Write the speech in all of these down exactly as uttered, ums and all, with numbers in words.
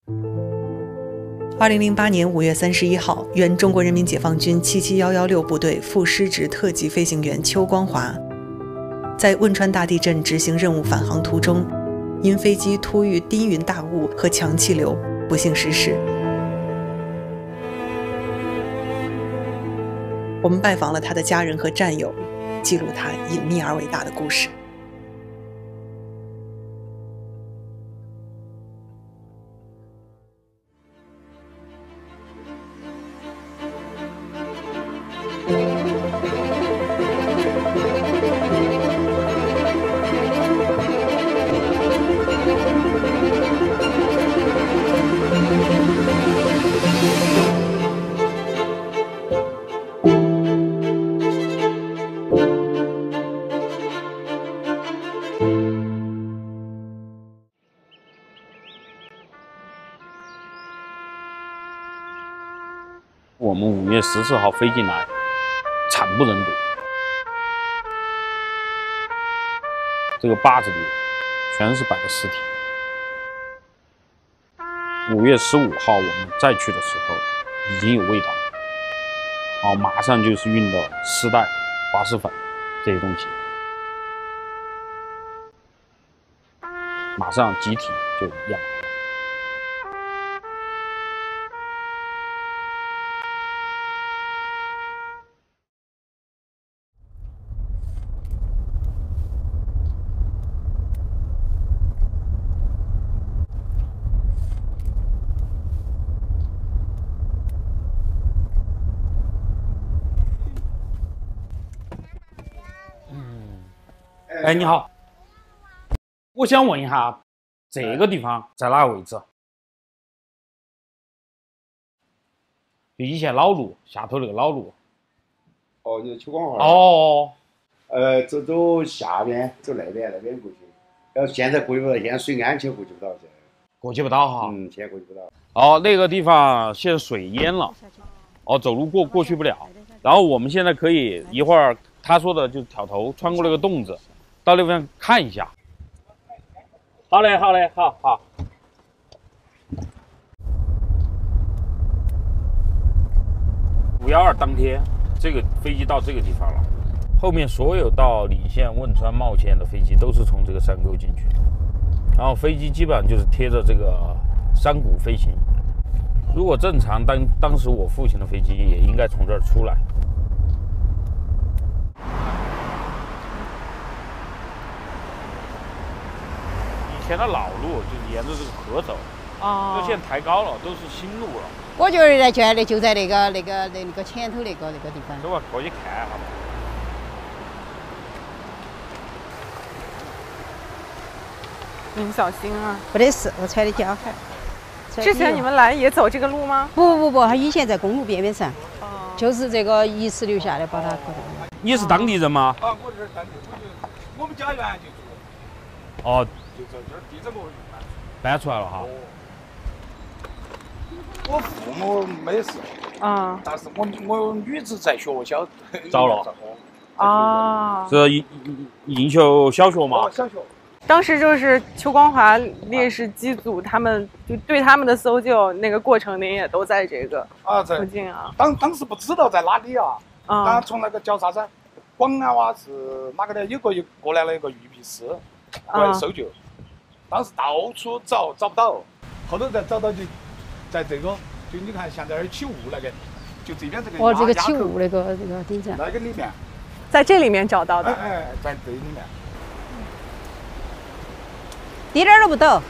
二零零八年五月三十一号，原中国人民解放军七七一一六部队副师职特级飞行员邱光华，在汶川大地震执行任务返航途中，因飞机突遇低云大雾和强气流，不幸失事。我们拜访了他的家人和战友，记录他隐秘而伟大的故事。 我们五月十四号飞进来，惨不忍睹。这个坝子里全是摆的尸体。五月十五号我们再去的时候，已经有味道了。好，马上就是运的丝带、滑石粉这些东西，马上集体就掩埋了。哎，你好，我想问一下，这个地方在哪个位置？就以前老路下头那个老路。 哦，你邱光华。 哦。 呃，走走下边，走那边，那边过去。然后现在过去不到，现在水安全过去不到，现在。 过去不到哈。 嗯，现在过去不到。 哦，那个地方现在水淹了，哦，走路过过去不了。然后我们现在可以一会儿他说的就挑头穿过那个洞子。到那边看一下。好嘞，好嘞，好好。五幺二当天，这个飞机到这个地方了，后面所有到礼县、汶川、茂县的飞机都是从这个山沟进去，然后飞机基本上就是贴着这个山谷飞行。如果正常，当当时我父亲的飞机也应该从这儿出来。以前的老路就沿着这个河走，哦，都现在抬高了，都是新路了。 我觉得呢，就就在那个那个那那个前头那个那个地方。 走吧，过去看一下吧。 您小心啊！ 不得事，我穿的脚鞋。 之前你们来也走这个路吗？ 不不不，他以前在公路边边上，哦，就是这个遗址留下来把它搞到。 你是当地人吗？ 啊，我是当地，我就我们家原来就住。 哦。 就在这儿，地震部搬出来了哈。 我父母没事， 啊， 但是我我女子在学校着了。 啊， 是应应秀小学嘛？ 哦，小学。 当时就是邱光华烈士机组，他们就对他们的搜救那个过程，您也都在这个啊，在附近啊。 当当时不知道在哪里啊， 啊， 当从那个叫啥子广安哇是哪个的，有个又过来了一个玉皮师过来搜救。当时到处找找不到，后头再找到就在这个，就你看现在那儿起雾那个，就这边这个。 哦，这个起雾那个那个顶上。 那个里面。 在这里面找到的。 哎哎，在这里面。 一点都不抖。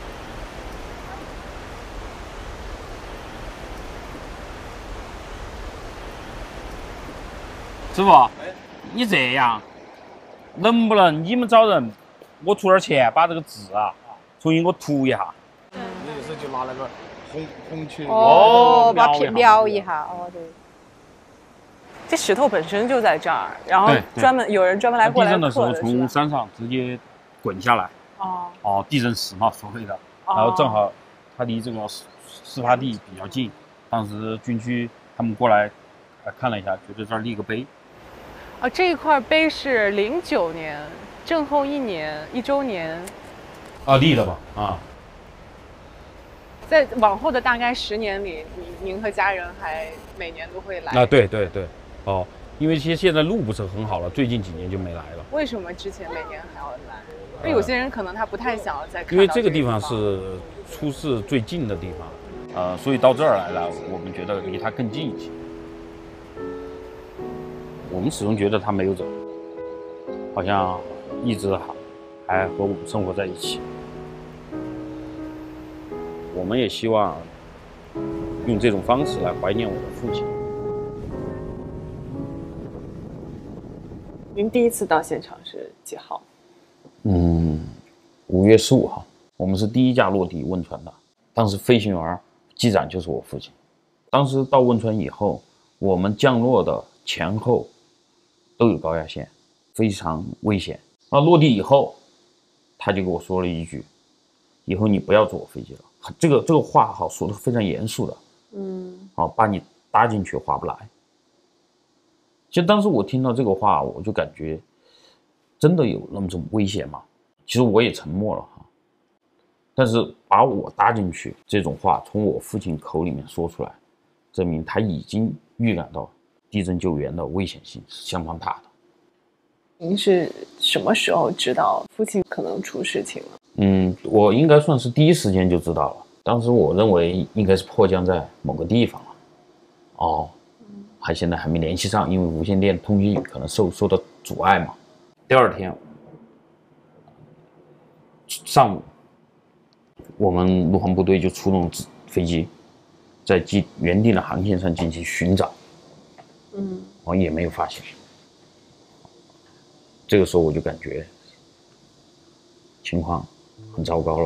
师傅，你这样，能不能你们找人？我出点钱，把这个字啊重新给我涂一下。 嗯，意思就拿那个红红漆哦，把描描一下。哦，对。这石头本身就在这儿，然后专门有人专门来过来刻的。地震的时候从山上直接滚下来。哦。哦，地震石嘛，所谓的。然后正好它离这个事发地比较近，当时军区他们过来看了一下，觉得这儿立个碑。 啊，这一块碑是零九年。震后一年一周年， 啊，立了吧？啊， 在往后的大概十年里，您和家人还每年都会来啊？对对对，哦，因为其实现在路不是很好了，最近几年就没来了。 为什么之前每年还要来？因为有些人可能他不太想要再看到因为这个地地方是出事最近的地方，呃，所以到这儿来了，我们觉得离它更近一些。我们始终觉得他没有走，好像一直还和我们生活在一起。我们也希望用这种方式来怀念我的父亲。 您第一次到现场是几号？ 嗯，五月十五号，我们是第一架落地汶川的，当时飞行员机长就是我父亲。当时到汶川以后，我们降落的前后都有高压线，非常危险。那落地以后，他就跟我说了一句：“以后你不要坐我飞机了。”这个这个话好说的非常严肃的，嗯，好把你搭进去划不来。其实当时我听到这个话，我就感觉真的有那么种危险吗？其实我也沉默了哈。但是把我搭进去这种话从我父亲口里面说出来，证明他已经预感到地震救援的危险性是相当大的。 您是什么时候知道父亲可能出事情了？ 嗯，我应该算是第一时间就知道了。当时我认为应该是迫降在某个地方了，哦，还现在还没联系上，因为无线电通讯可能受受到阻碍嘛。第二天上午，我们陆航部队就出动飞机，在机原定的航线上进行寻找，嗯，我也没有发现。这个时候我就感觉情况很糟糕了。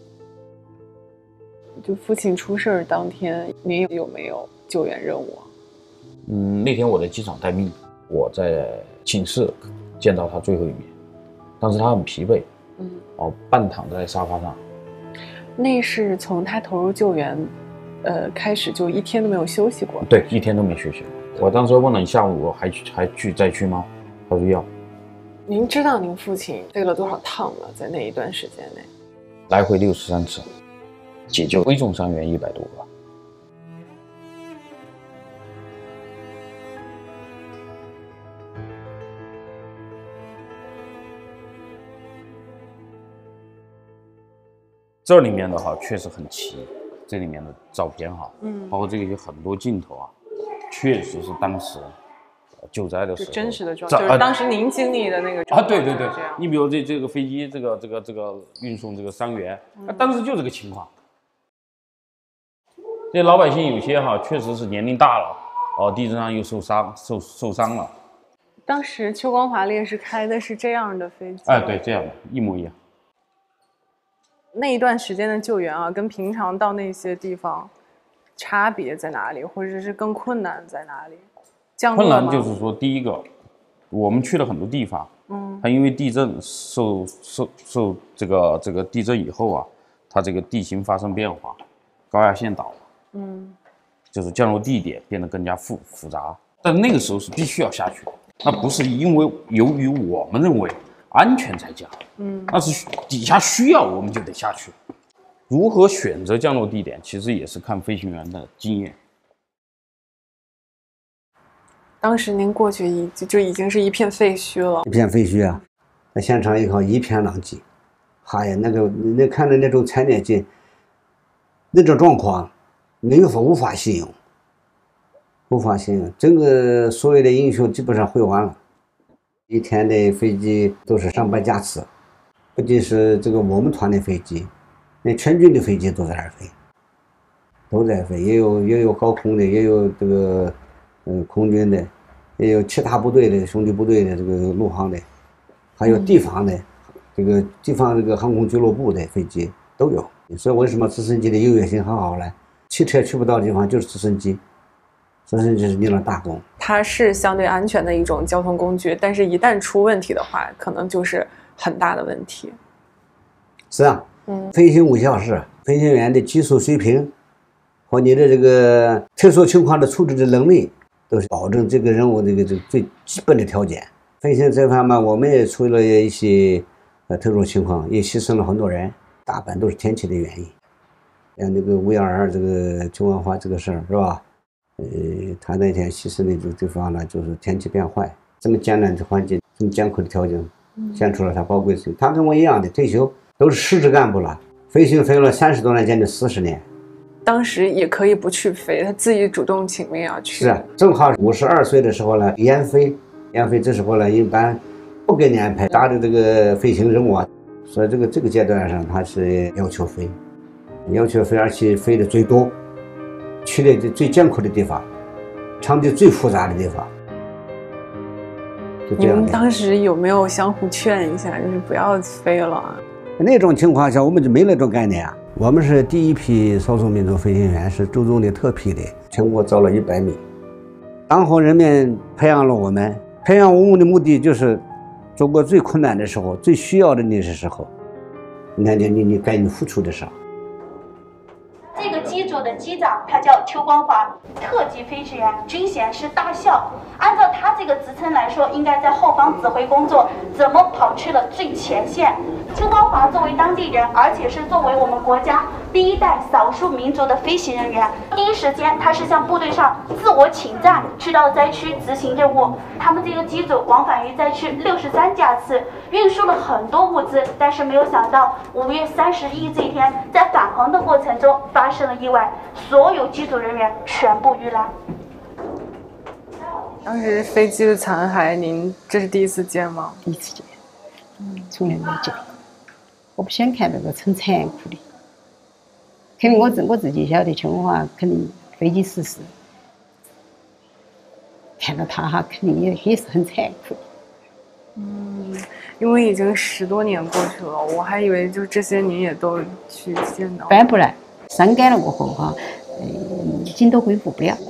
就父亲出事儿当天，您有没有救援任务？ 嗯，那天我在机场待命，我在寝室见到他最后一面，当时他很疲惫，嗯，哦，半躺在沙发上。 那是从他投入救援，呃，开始就一天都没有休息过。 对，一天都没休息过。我当时问了你下午还还去再去吗？他说要。 您知道您父亲飞了多少趟吗？在那一段时间内， 来回六十三次，解救危重伤员一百多个。这里面的话确实很齐，这里面的照片哈，嗯，包括这个有很多镜头啊，确实是当时救灾的时候真实的状态，就是当时您经历的那个状态啊，对对对，你比如这这个飞机，这个这个这个运送这个伤员，嗯、当时就这个情况。这老百姓有些哈，确实是年龄大了，哦，地震上又受伤，受受伤了。 当时邱光华烈士开的是这样的飞机， 哎，对，这样的，一模一样。 那一段时间的救援啊，跟平常到那些地方差别在哪里，或者是更困难在哪里？ 困难就是说，第一个，我们去了很多地方，嗯，它因为地震受受受这个这个地震以后啊，它这个地形发生变化，高压线倒了，嗯，就是降落地点变得更加复复杂。但那个时候是必须要下去的，那不是因为由于我们认为安全才降，嗯，那是底下需要我们就得下去。如何选择降落地点，其实也是看飞行员的经验。 当时您过去已就已经是一片废墟了， 一片废墟啊！在现场一看，一片狼藉。哎呀，那个你看着那种惨烈劲，那种状况，没有法无法形容，无法形容。整个所有的英雄基本上毁完了。一天的飞机都是上百架次，不仅是这个我们团的飞机，连全军的飞机都在那儿飞，都在飞，也有也有高空的，也有这个。嗯，空军的，也有其他部队的兄弟部队的这个陆航的，还有地方的，这个地方这个航空俱乐部的飞机都有。所以为什么直升机的优越性很好呢？汽车去不到的地方就是直升机，直升机是立了大功。 它是相对安全的一种交通工具，但是一旦出问题的话，可能就是很大的问题。 是啊，嗯，飞行无小事，飞行员的技术水平和你的这个特殊情况的处置的能力。都是保证这个任务这个这个最基本的条件。飞行这方面，我们也出了一些呃特殊情况，也牺牲了很多人，大半都是天气的原因。 像那个五一二二这个邱文华这个事儿是吧？呃，他那天牺牲的这个地方呢，就是天气变坏，这么艰难的环境，这么艰苦的条件，献出了他宝贵的生命。他跟我一样的退休，都是实职干部了，飞行飞了三十多年，将近四十年。 当时也可以不去飞，他自己主动请命要去。 是啊，正好五十二岁的时候呢，研飞，研飞这时候呢，一般不给你安排大的这个飞行任务啊，所以这个这个阶段上他是要求飞，要求飞，而且飞的最多，去的最艰苦的地方，场地最复杂的地方。 你们当时有没有相互劝一下，就是不要飞了？ 那种情况下，我们就没那种概念啊。我们是第一批少数民族飞行员，是周总理特批的，全国招了一百名。党和人民培养了我们，培养我们的目的就是中国最困难的时候、最需要的那些时候，你看你你你该你付出的少。 这个机组的机长他叫邱光华，特级飞行员，军衔是大校。按照他这个职称来说，应该在后方指挥工作，怎么跑去了最前线？邱光华作为当地人，而且是作为我们国家第一代少数民族的飞行人员，第一时间他是向部队上自我请战，去到灾区执行任务。他们这个机组往返于灾区六十三架次，运输了很多物资，但是没有想到五月三十一这一天，在返航的过程中发生了意外，所有机组人员全部遇难。 当时飞机的残骸，您这是第一次见吗？ 第一次见，嗯，从来没见过。我不想看那个很残酷的，肯定我自我自己晓得，邱文华肯定飞机失事，看到他哈，肯定也也是很残酷。 嗯，因为已经十多年过去了，我还以为就这些您也都去见到。 翻不来，伤感了过后哈，嗯，筋都恢复不了。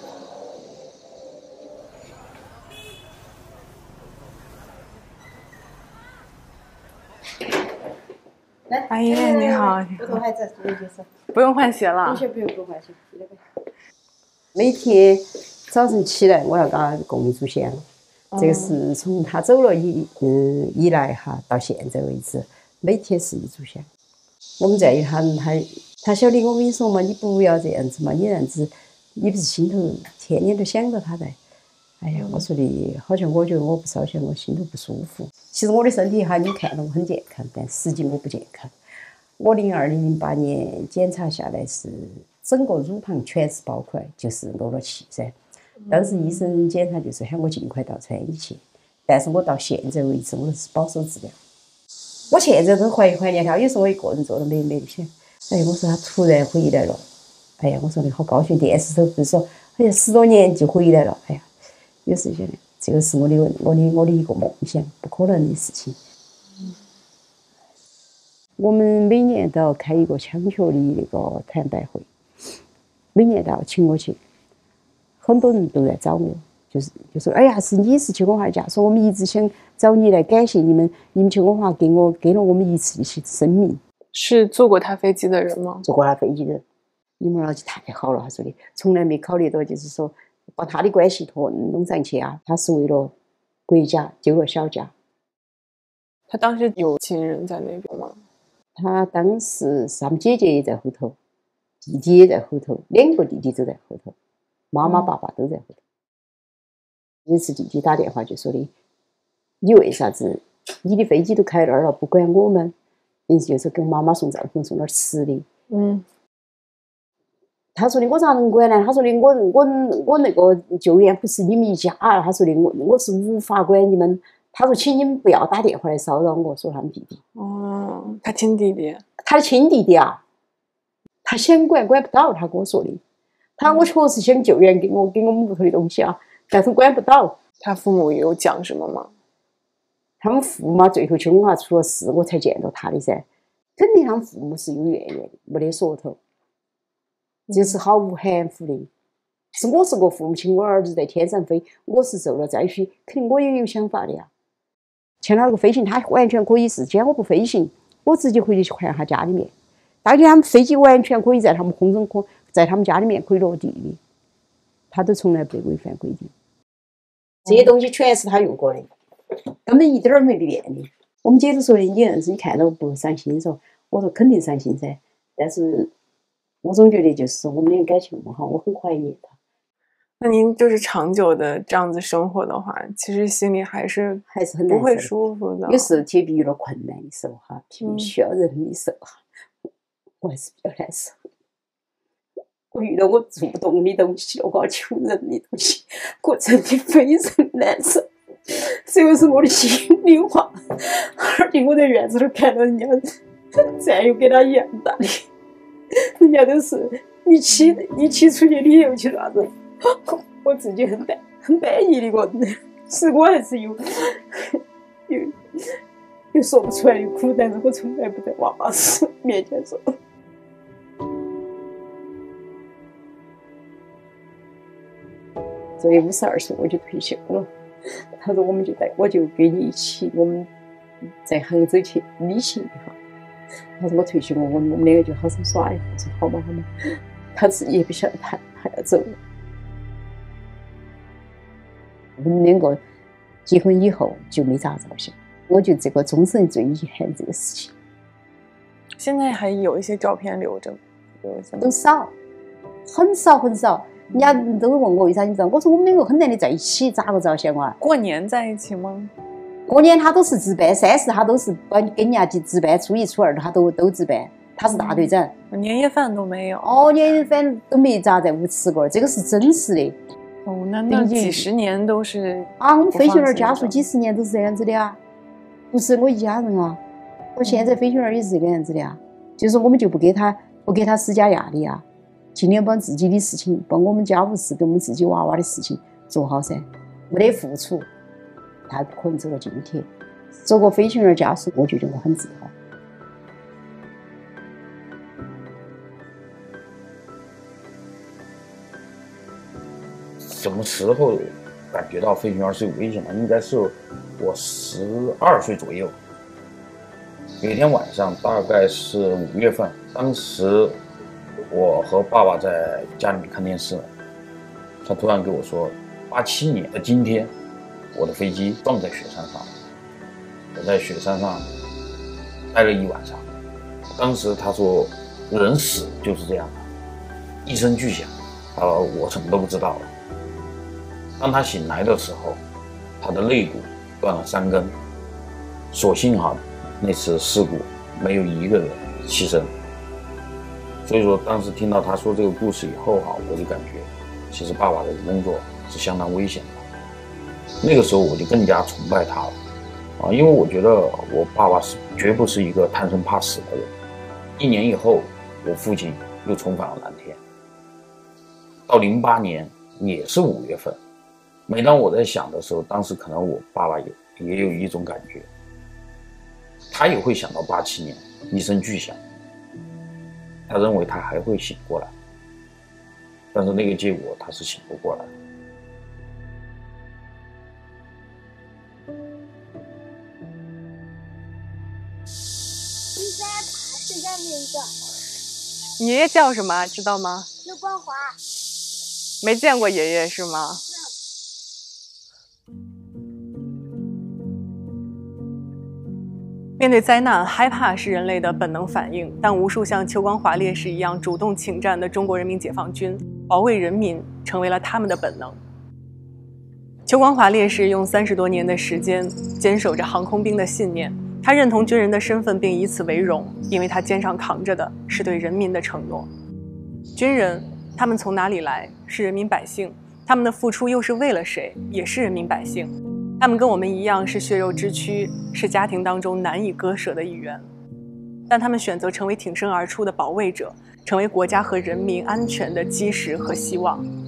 阿姨你好， 不同孩子注意就是。 不用换鞋了。 完全不用不用换鞋。每天早晨起来，我要给他供一炷香。嗯、这个是从他走了以嗯以来哈到现在为止，每天是一炷香。我们在意他，他他晓得我跟你说嘛，你不要这样子嘛，你这样子，你不是心头天天都想着他在。哎呀，我说的好像我觉得我不烧香，我心头不舒服。其实我的身体哈，你看到我很健康，但实际我不健康。我零二零零八年检查下来是整个乳房全是包块，就是漏了气噻。当时医生检查就是喊我尽快到川医去，但是我到现在为止我都是保守治疗。我现在都怀疑怀念他，有时候我一个人坐到美美的想，哎，我说他突然回来了，哎呀，我说你好高兴，电视上不是说，哎呀，十多年就回来了，哎呀。有时觉得这个是我的我的我的一个梦想，不可能的事情。嗯、我们每年都要开一个枪球的那个团拜会，每年都要请我去，很多人都来找我，就是就说，哎呀，是你是邱光华家，说我们一直想找你来感谢你们，你们邱光华给我给了我们一次的生命。 是坐过他飞机的人吗？ 坐过他飞机的人，你们老姐太好了，他说的，从来没考虑到就是说。把他的关系托弄上去啊，他是为了国家救了小家。 他当时有亲人在那边吗？ 他当时是他们姐姐也在后头，弟弟也在后头，两个弟弟都在后头，妈妈爸爸都在后头。有一次弟弟打电话就说的：“你为啥子你的飞机都开那儿了，不管我们？”意思就是给妈妈送帐篷送点吃的。嗯。他说的我咋能管呢？他说的我我我那个救援不是你们一家，他说的我我是无法管你们。他说请你们不要打电话来骚扰我，说他们弟弟。 哦，他亲弟弟， 他的亲弟弟啊，他想管管不到，他跟我说的。他我确实想救援给我给我们屋头的东西啊，但是管不到。 他父母有讲什么吗？ 他们父母最后邱文华出了事，我才见到他的噻。肯定他们父母是有怨言的，没得说头。就是毫无含糊的，是我是个父母亲，我儿子在天上飞，我是受了灾区，肯定我也有想法的呀。像他那个飞行，他完全可以是，既然我不飞行，我直接回去看他家里面。当然他们飞机完全可以在他们空中可在他们家里面可以落地的，他都从来不违反规定。这些东西全是他用过的，根本一点儿没变的。我们姐都说的，你儿子你看到不伤心说，我说肯定伤心噻，但是。 我总觉得就是我们两个感情不好，我很怀疑他。 那您就是长久的这样子生活的话，其实心里还是还是很不会舒服的。 有时候特别遇到困难的时候哈，特别需要人的时候哈，嗯、我还是比较难受。我遇到我做不动的东西，我要求人的东西，我真的非常难受。这个是我的心里话，而且我在院子里看到人家战友跟他一样大的，人家都是你起你起初的理由去啥子，我自己很单很单一的个人，是我还是有有有说不出来的苦，但是我从来不在娃娃子面前说。所以五十二岁我就退休了。他说：“我们就带，我就跟你一起，我们在杭州去旅行一下。”他说：“我退休了，我们我们两个就好生耍一下。”我说：“好嘛好嘛。”他自己也不晓得他他要走了。我们两个结婚以后就没咋照相，我觉得这个终身最遗憾这个事情。 现在还有一些照片留着， 都少，很少很少。人家都问我为啥你知道？我说我们两个很难得在一起，咋个照相啊？ 过年在一起吗？ 过年他都是值班，三十他都是跟跟人家值班，初一初二他都都值班，他是大队长。 年夜饭都没有。 哦，年夜饭都没咋在屋吃过，这个是真实的。 哦，那那几十年都是啊，我们飞行员家属几十年都是这样子的啊，不是我一家人啊，我现在飞行员也是这个样子的啊，就是我们就不给他不给他施加压力啊。尽量把自己的事情，把我们家务事跟我们自己娃娃的事情做好噻。没得付出，他不可能走到今天。做个飞行员家属，我觉得我很自豪。 什么时候感觉到飞行员是有危险的？应该是我十二岁左右。有一天晚上，大概是五月份，当时。我和爸爸在家里面看电视，他突然跟我说，八七年的今天，我的飞机撞在雪山上，我在雪山上待了一晚上。当时他说，人死就是这样的，一声巨响，啊，我什么都不知道了。当他醒来的时候，他的肋骨断了三根，所幸哈，那次事故没有一个人牺牲。所以说，当时听到他说这个故事以后哈，我就感觉，其实爸爸的工作是相当危险的。那个时候我就更加崇拜他了，啊，因为我觉得我爸爸是绝不是一个贪生怕死的人。一年以后，我父亲又重返了蓝天。到零八年也是五月份，每当我在想的时候，当时可能我爸爸也也有一种感觉，他也会想到八七年一声巨响。他认为他还会醒过来，但是那个结果他是醒不过来。 第三塔是下面一个。 你爷爷叫什么？知道吗？ 刘光华。 没见过爷爷是吗？面对灾难，害怕是人类的本能反应，但无数像邱光华烈士一样主动请战的中国人民解放军，保卫人民成为了他们的本能。邱光华烈士用三十多年的时间坚守着航空兵的信念，他认同军人的身份，并以此为荣，因为他肩上扛着的是对人民的承诺。军人，他们从哪里来？是人民百姓，他们的付出又是为了谁？也是人民百姓。他们跟我们一样是血肉之躯，是家庭当中难以割舍的一员，但他们选择成为挺身而出的保卫者，成为国家和人民安全的基石和希望。